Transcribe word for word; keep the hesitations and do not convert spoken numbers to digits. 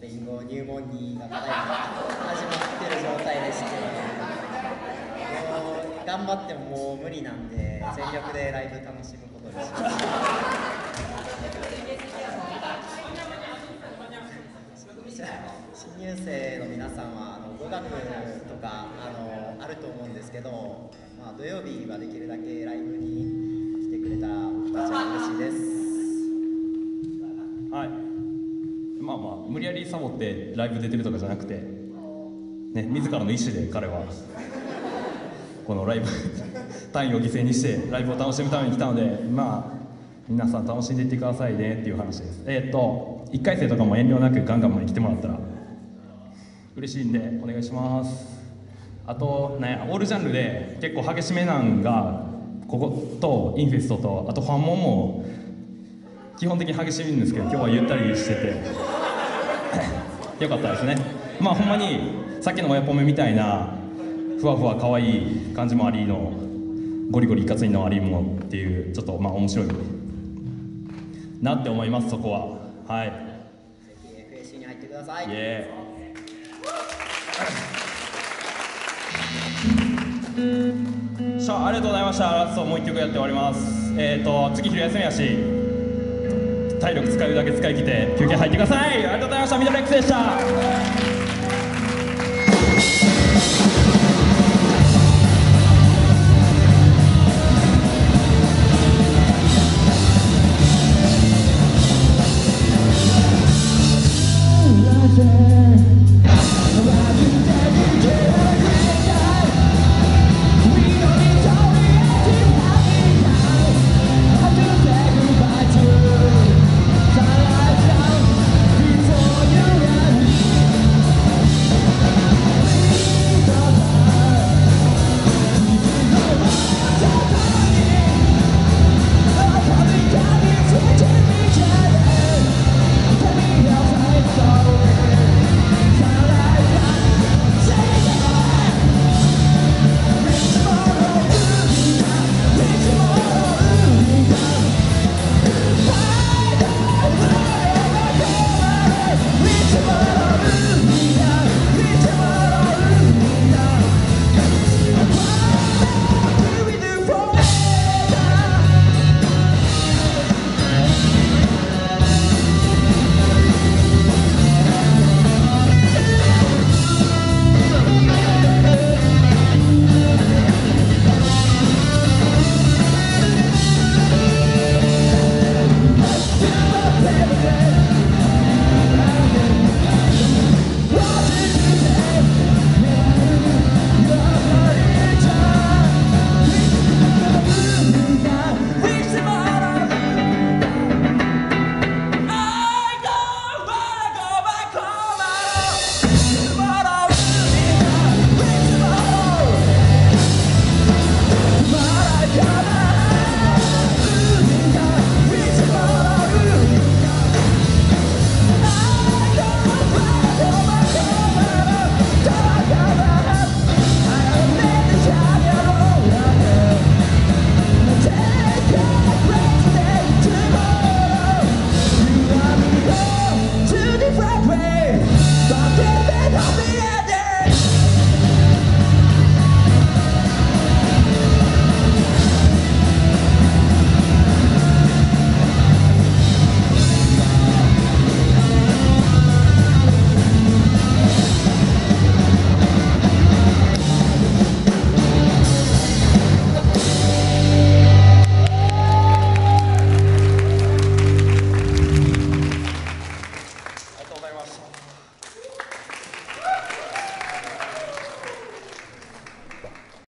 ペイン語入門にがまだ始まってる状態でして、もう頑張ってももう無理なんで、全力でライブ楽しむことにしました。新入生の皆さんはあの語学とかあのあると思うんですけど、まあ、土曜日はできるだけライブに来てくれたら僕たちは嬉しいです。 はい、まあまあ無理やりサボってライブ出てるとかじゃなくて、ね、自らの意思で彼はこのライブ単位を犠牲にしてライブを楽しむために来たので、まあ皆さん楽しんでいってくださいねっていう話です。えー、っといっかい生とかも遠慮なくガンガンまで来てもらったら嬉しいんでお願いします。あとね、オールジャンルで結構激しめなんがこことインフェストと、あとファンモンも基本的に激しいんですけど、今日はゆったりしててよかったですね。まあほんまにさっきの親ポメみたいなふわふわ可愛い感じもありの、ゴリゴリいかついのありもっていう、ちょっとまあ面白いなって思います。そこははい、 ぜひ エフエーシー に入ってください。 イエーイ。さあ、ありがとうございました。ラストもう一曲やって終わります。えーと次昼休みやし体力使うだけ使い切って休憩入ってください。ありがとうございました。ミドル X でした。